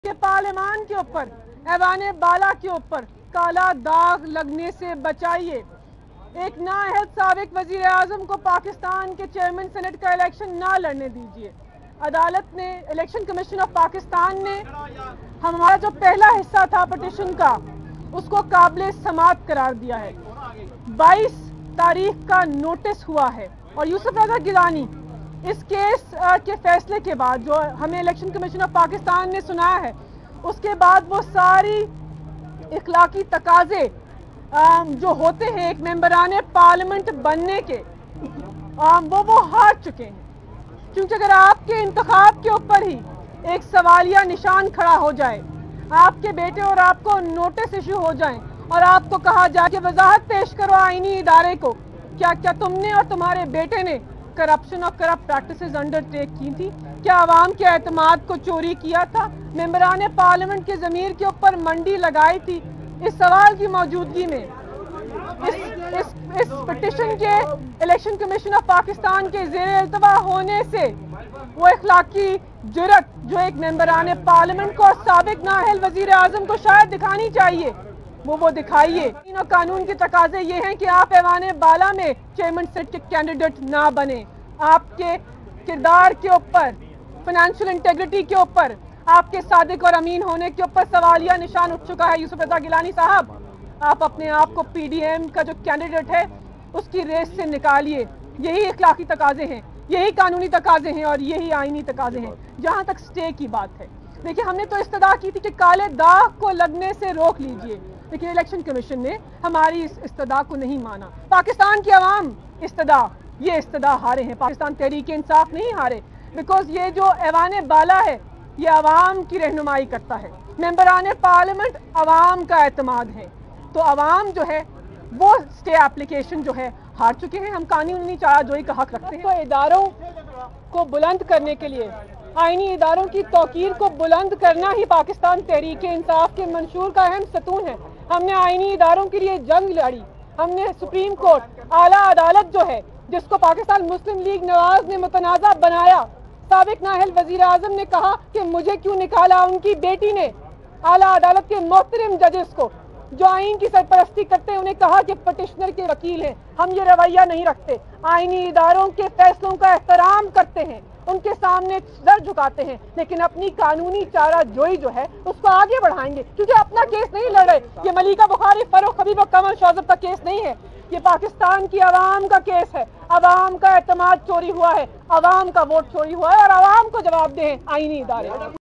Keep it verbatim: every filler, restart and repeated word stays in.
کہ پارلیمان کے اوپر ایوان بالا کے اوپر کالا داغ لگنے سے بچائیے۔ ایک نااہل سابق وزیر اعظم کو پاکستان کے چیئرمین سینٹ کا الیکشن نہ لڑنے دیجیے۔ عدالت نے الیکشن کمیشن آف پاکستان نے ہمارا جو پہلا حصہ تھا پٹیشن کا اس کو قابل سماعت قرار دیا ہے۔ بائیس تاریخ کا نوٹس ہوا ہے اور یوسف رضا گیلانی اس کیس کے فیصلے کے بعد جو ہمیں الیکشن کمیشن آف پاکستان نے سنایا ہے اس کے بعد وہ ساری اخلاقی تقاضے جو ہوتے ہیں ایک ممبران پارلیمنٹ بننے کے وہ وہ ہار چکے ہیں، کیونکہ اگر آپ کے انتخاب کے اوپر ہی ایک سوالیہ نشان کھڑا ہو جائے، آپ کے بیٹے اور آپ کو نوٹس ایشو ہو جائیں اور آپ کو کہا جائے کہ وضاحت پیش کرو آئینی ادارے کو کیا کیا تم نے اور تمہارے بیٹے نے کرپشن اور کرپٹ پریکٹسز انڈر ٹیک کی تھی، کیا عوام کے اعتماد کو چوری کیا تھا، ممبران پارلیمنٹ کے ضمیر کے اوپر منڈی لگائی تھی، اس سوال کی موجودگی میں اس, اس, اس پٹیشن کے الیکشن کمیشن آف پاکستان کے زیر التوا ہونے سے وہ اخلاقی جرت جو ایک ممبران پارلیمنٹ کو اور سابق نااہل وزیر اعظم کو شاید دکھانی چاہیے وہ وہ دکھائیے۔ اور قانون کے تقاضے یہ ہیں کہ آپ ایوان بالا میں چیئرمین سیٹ کے کینڈیڈیٹ نہ بنے، آپ کے کردار کے اوپر، فنانشل انٹیگریٹی کے اوپر، آپ کے صادق اور امین ہونے کے اوپر سوالیہ نشان اٹھ چکا ہے۔ یوسف رضا گیلانی صاحب، آپ اپنے آپ کو پی ڈی ایم کا جو کینڈیڈیٹ ہے اس کی ریس سے نکالیے۔ یہی اخلاقی تقاضے ہیں، یہی قانونی تقاضے ہیں اور یہی آئینی تقاضے ہیں۔ جہاں تک سٹے کی بات ہے، دیکھیں ہم نے تو استدعا کی تھی کہ کالے داغ کو لگنے سے روک لیجئے، لیکن الیکشن کمیشن نے ہماری اس استدعا کو نہیں مانا۔ پاکستان کی عوام استدعا یہ استدعا ہارے ہیں، پاکستان تحریک انصاف نہیں ہارے، بیکاز یہ جو ایوان بالا ہے یہ عوام کی رہنمائی کرتا ہے، ممبران پارلیمنٹ عوام کا اعتماد ہے، تو عوام جو ہے وہ سٹے اپلیکیشن جو ہے ہار چکے ہیں۔ ہم قانونی چارہ جوئی کا حق رکھتے ہیں، تو اداروں کو بلند کرنے کے لیے، آئینی اداروں کی توقیر کو بلند کرنا ہی پاکستان تحریک انصاف کے منشور کا اہم ستون ہے۔ ہم نے آئینی اداروں کے لیے جنگ لڑی، ہم نے سپریم کورٹ، اعلیٰ عدالت جو ہے جس کو پاکستان مسلم لیگ نواز نے متنازع بنایا، سابق نااہل وزیر اعظم نے کہا کہ مجھے کیوں نکالا، ان کی بیٹی نے اعلیٰ عدالت کے محترم ججز کو جو آئین کی سرپرستی کرتے ہیں انہیں کہا کہ پٹیشنر کے وکیل ہیں۔ ہم یہ رویہ نہیں رکھتے، آئینی اداروں کے فیصلوں کا احترام کرتے ہیں، ان کے سامنے سر جھکاتے ہیں، لیکن اپنی قانونی چارہ جوئی جو ہے اس کو آگے بڑھائیں گے، کیونکہ اپنا کیس نہیں لڑ رہے۔ یہ ملیکہ بخاری، فاروق حبیب اور کمل شوذب کا کیس نہیں ہے، یہ پاکستان کی عوام کا کیس ہے۔ عوام کا اعتماد چوری ہوا ہے، عوام کا ووٹ چوری ہوا ہے اور عوام کو جواب دیں آئینی ادارے۔